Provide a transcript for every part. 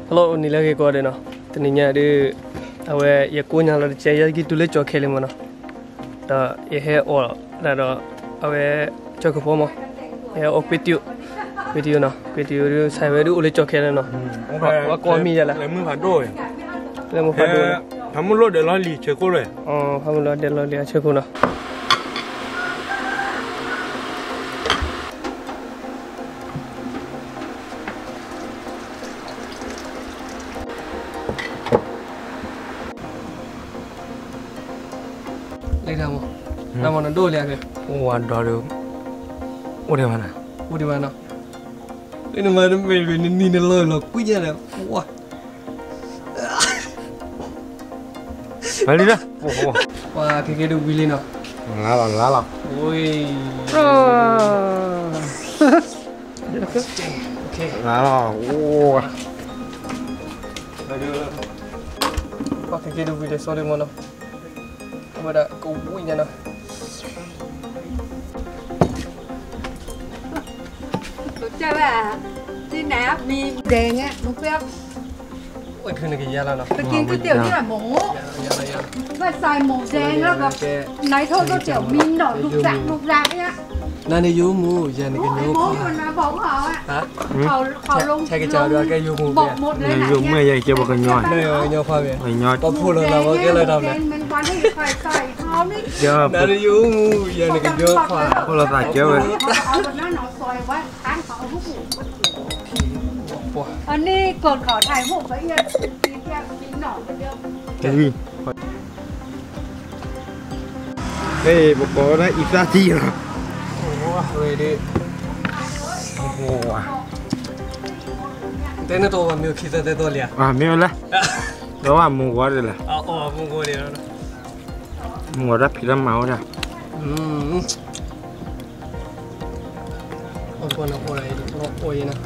Hello, ni lagi kau ada no. Teninya ada awak ya kau nyala ada caya lagi tu le cok hele mana. Dah ya or dah awak cok apa mah? Ya ok video no. Video tu saya baru le cok hele no. Awak kau mi je lah. Lemon padu. Lemon padu. Kamu lo de lali cekul le. Oh, kamu lo de lali cekul no. Kamu, nama mana dulu ya ke? Wah, dulu. Udah mana? Udah mana? Ini mana main ni lo punya lah. Wah. Balik dah. Wah, kiki tu beli no. Lala. Oi. Okay. Lala. Wah. Wah, kiki tu beli sorry mana. Ada kau punya no. Chào bà, đi nè, mì đèn á, một phép. Ôi cái này cái gì là nó? Tôi kiếm cái tiểu như là mổ. Phải xài mổ đèn đó gặp. Này thôi có kiểu mì đỏ lục dạng á. Này này vô mua, giờ này cái vô. Mổ mà nó bóng hả? Hả? Khẩu lông. Cái chờ được cái vô mua. Bọc một lấy này. Dùng mấy giây cho một cái nhoi. Đây nhoi khoa về. Nhoi. Có phụ là có cái lời nào này. Mình quán thì phải xài thơm đi. Giờ. Này này vô mua, giờ này cái vô khoa. Phụ là phải chéo vậy. Nó xoay quá, ăn khẩu hút anh đi còn khỏiถ่ายรูปไว้เนี่ยตีแก้มตีหนอนเหมือนเดิม Cái gì? Đây, một có đấy, ít ra chi rồi. Rồi đi. Tên nó to mà miêu khi ra tên to liền. À, miêu là. Đó là mua quá rồi là. Mua quá đi đó. Mua rất phí lắm máu ra. Con nó ôi này, nó ôi nè.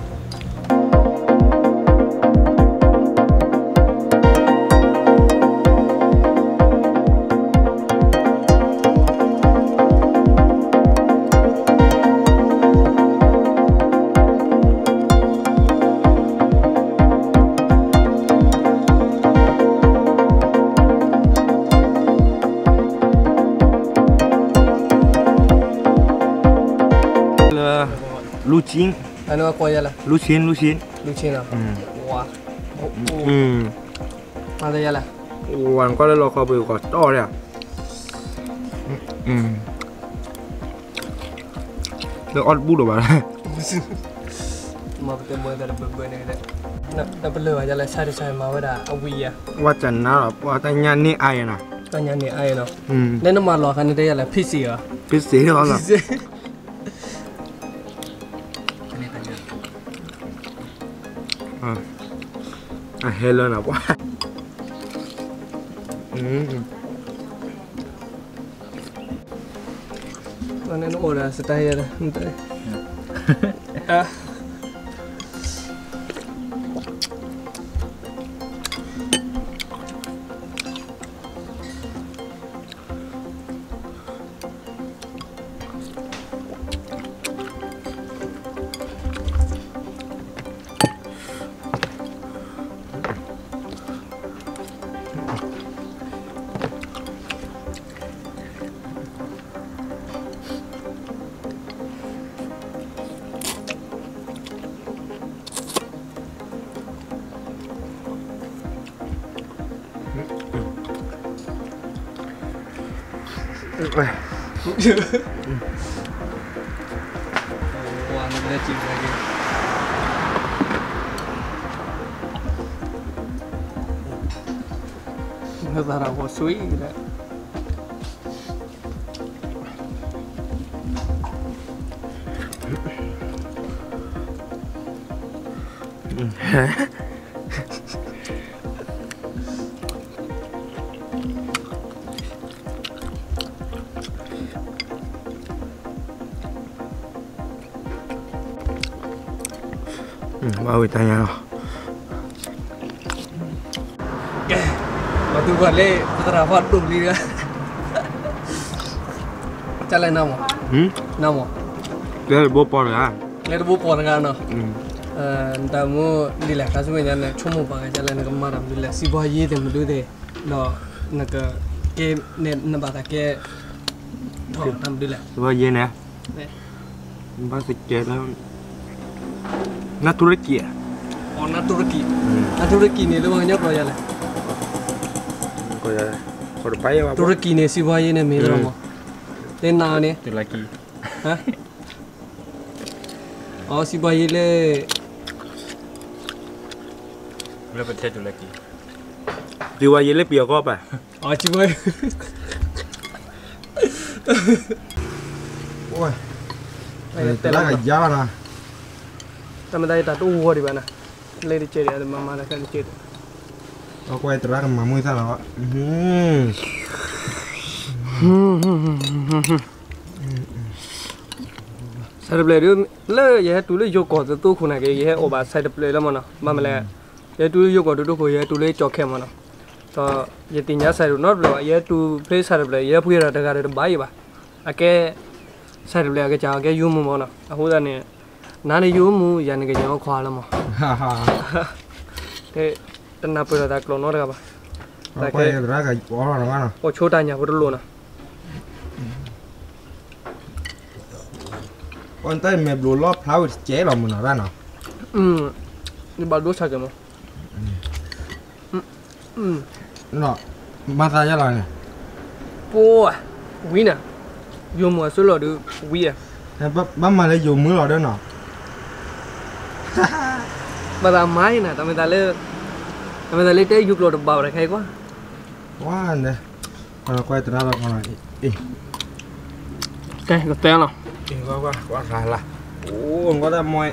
Lucin. Ano ako ya lah? Lucin. Lucin ah. Wah. Ada ya lah. Wan có lo kho bự có to đấy à. Được ăn bút rồi bạn. Mà cái mưa ta bự này đấy. Nó bự aja lah sai mau ada awi ya. Wa chân nào wa tay nhăn ni ai nè. Tay nhăn ni ai nó. Nên nó mà lo cái này là pizza à. Pizza đó là. Hello nào quá. Mana nó ora setaya dah. Wah, ada cip lagi. Negara Wasui kita. Bao người ta nhau. Waktu buat le terdapat dulu dia. Jalan nama. Nama. Đây là bố bò rồi à? Đây là bố bò này nó. แต่เมื่อดีแหละการสมัยนั้นเนี่ยชั่วโมงปากจะอะไรนักมาทำดีแหละสิบวันยี่เต็มดูเดย์เนาะนักเกมเนี่ยนับตาเกะทำดีแหละว่าเย็นนะบ้านสิเกตแล้วนักธุรกิจอ๋อนักธุรกิจนี่เรื่องนี้ก็ยังไงก็ยังคนไปว่าธุรกิจเนี่ยสิบวันยี่เนี่ยมีหรือเปล่าเล่นนานเนี่ยธุรกิจฮะอ๋อสิบวันยี่เลยเรื่องประเทศตุรกีสิบวันยี่เล็บเปียกก็ไปอ๋อสิบวันโอ้ยแต่ละก็ยาวนะแต่ไม่ได้ตัดอู้หัวดีบ้านะเลยดิเจเดียร์มาแล้วแค่ดิเจเดียร์เอาไปแต่ละก็มามือซะแล้วใส่เปลือยด้วยเล่ยตัวเล่ยโยกก่อนตัวคุณน่ะแกยโอบาใส่เปลือยแล้วมันเนาะมาเมื่อไรตัวเล่ยโยกก่อนตัวคุยตัวเล่ยจ่อแข็งมันเนาะต่อตินยาใส่ดูนอตเลยตัวเพลย์ใส่เปลือยพูดอะไรกันเรื่องบ้าอยู่ป่ะอะแกใส่เปลือยแกจะแกยุ่งมั้งมันเนาะอะหัวเนี่ยนั่นยุ่งมั้งยันแกจะเอาขวาแล้วมั้งแต่น่าเปิดตากลอนอะไรกันป่ะแต่แกรักกับอ๋อหรือว่าเนาะโอ้ชั่วตายเนี่ยพูดรู้นะวันนั้นแม่บลูล้อพลาวเจ๊เราเหมือนอะไรเนาะนี่บาดูชักกันมั้งเนาะมาตายยังไงเนี่ยปูวิ่งน่ะยูมัวสุดเลยดูวิ่งแต่บ้านมาเลยอยู่มือเราด้วยเนาะบ้านไม้น่ะทำไมตาเล่เต้ยุบเราดับเบาอะไรใครกว่าว้าเนี่ยเราควายตัวนั้นเราคนไหนแกก็เต้นหรอว่าขายละโอ้ก็ได้มวย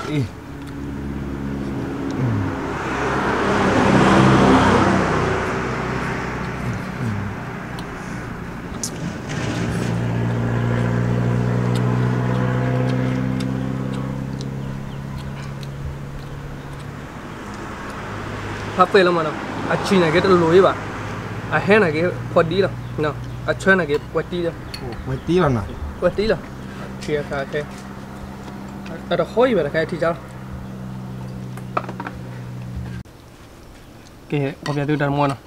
พับไปแล้วมันอ่ะอัดชีน่ะแกจะลุยป่ะอ่ะแห่น่ะแกพอดีแล้วเนาะอัดช่วยน่ะแกพอดีแล้วพอดีแล้วนะพอดีแล้วเชียร์ค่ะแค่แต่ห้อยไปแล้วแค่ที่เจ้าแกพอจะดูดารมอนอ่ะ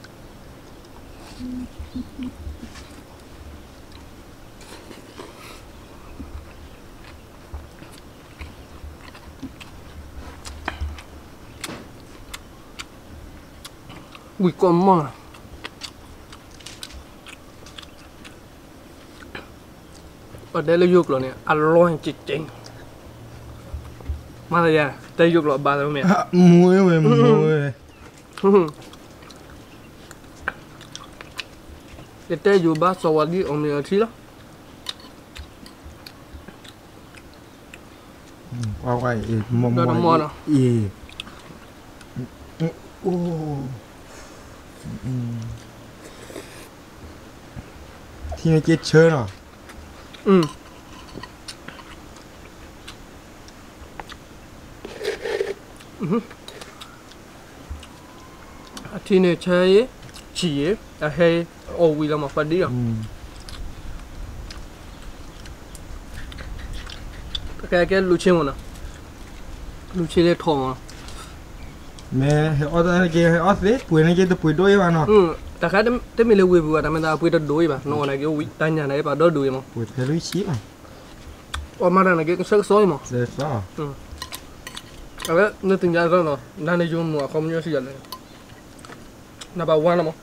อุ้ยก้อนมั่งประเดี๋ยวยุกเราเนี่ยอร่อยจริงๆมาเลยอ่ะแต่ยุกเราบาดแล้วมั้ยมวยแต่อยู่บ้านสวัสดีอเมริกาแล้วว่าไงมอโอ้ที่นี่เจ็ดเชิญเหรอที่นี่ใช้ฉี่ให้โอวิลามาฟัดดีอ่ะแกลูเชมันนะลูเชเลยทองอ่ะแม่ให้ออสอะไรเกี่ยวให้ออสเลยปุ๋ยนั่นเกี่ยวกับปุ๋ยด้วยป่ะเนาะแต่แค่แต่ไม่เลี้ยวัวแต่ไม่ได้ปุ๋ยตัวด้วยป่ะน้องอะไรเกี่ยวตั้งอย่างไรป่ะตัวด้วยมั้งปุ๋ยเทลุยชีป่ะออกมาแล้วนะเกี่ยวกับเซ็กซ์ซอยมั้งเซ็กซ์ซอยแต่ก็นึกถึงอย่างนั้นเนาะนั่นในยุคมัวคอมมิวนิสต์ยังไงนับวันละมั้ง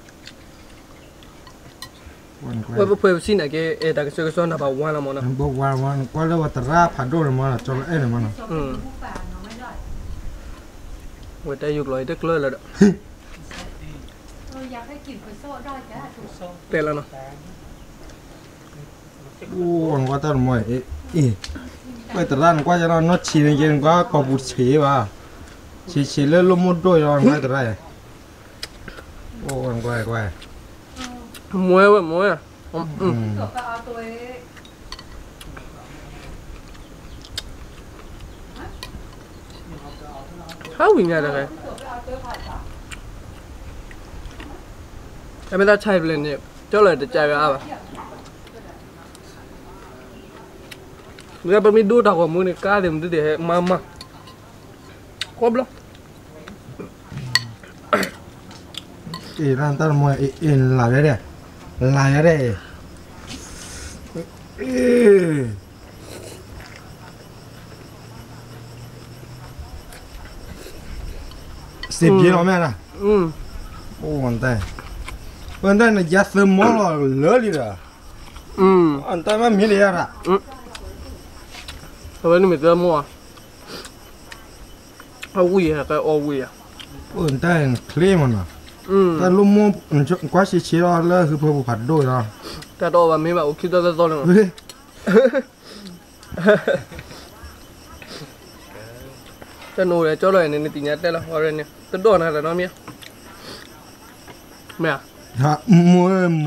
ว่าเพื่อนสิ่งไหนก็แต่ก็เซ็กซ์ซอยนับวันละมั้งนะนับวันก็เรียกว่าตราผ่านโดนมาละจนเอ็นมาละว่าแต่ยุคลอยเด็กเลยแล้วอยากให้กินก๋วยโซ่ได้แค่ถูกโซ่เป็นแล้วเนาะโอ้ก็ต้องมวยไปตลาดก็จะนอนชีนกินก็กบุเฉยว่ะเฉยเลยลมมุดด้วยนอนไม่ตลาดโอ้ก็มวยว่ะมวยข้าววิ่งไงล่ะไงแต่ไม่ได้ใช้เลยเนี่ยเจ้าเลยจะใจไปอ่ะเมื่อไปมีดูดอกว่ามือเนี่ยกล้าเดี๋ยวมันจะเดี๋ยวมาครบแล้วร้านตลาดมวยหลายเลยหลายเลย10 ปีแล้วแม่ล่ะโอ้วันแต่เนี่ยยัดเสมอเลยเลยล่ะอันแต่ไม่มีเลยอ่ะเอาไว้นี่มีเกลือมั่วเอาวุ้ยอะก็เอาวุ้ยอะอันแต่เคลมอ่ะแต่ลูกมั่วกว่าชิๆแล้วคือพวกผัดด้วยนะแต่ตัวแบบมีแบบคิดตัวเลยจะนูเลยเจ้าเลยในติญญาได้แล้วอะไรเนี่ยตัวโดนอะไรน้องเมียเมียฮะมัว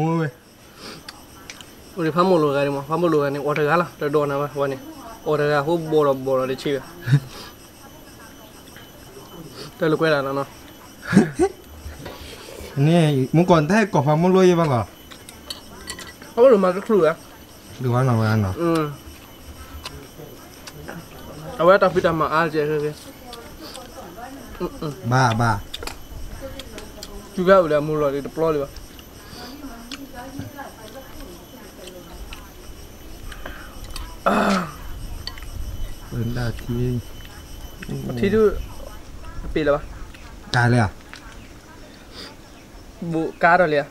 วันนี้พัมโมลูกันนี่มั้งพัมโมลูกันนี่โอเทกันละตัวโดนนะวันนี้โอเทกันเขาโบราได้ชื่อแต่ลูกเวลาเนาะนี่มึงก่อนได้กอบพัมโมลูยังบ้างเหรอเขาบอกมาสักครู่อะดูว่าหน่อยนะเอาไว้ตัดพิจารณาอาเจคือบ้า juga udah mulai di deploy lah benda ที่ดูปีแล้วปะกาเลยอ่ะบุกาเลยอ่ะ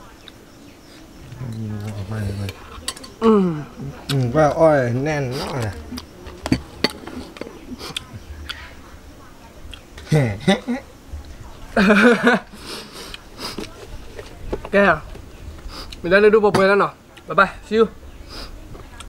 ไม่ว่าอ้อยแน่นน้อยนะแกไม่ได้เลยดูปอบเปแล้วเนาะบ๊ายบาย see you